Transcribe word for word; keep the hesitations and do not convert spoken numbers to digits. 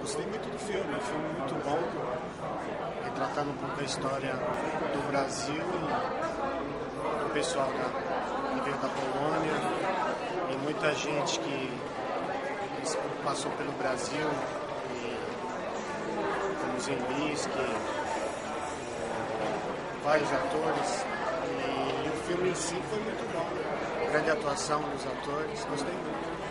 Gostei muito do filme, um filme muito bom, retratando um pouco a história do Brasil e do pessoal da, que veio da Polônia e muita gente que passou pelo Brasil, e, como Zembiski, vários atores, e, e o filme em si foi muito bom. Grande atuação dos atores, gostei muito.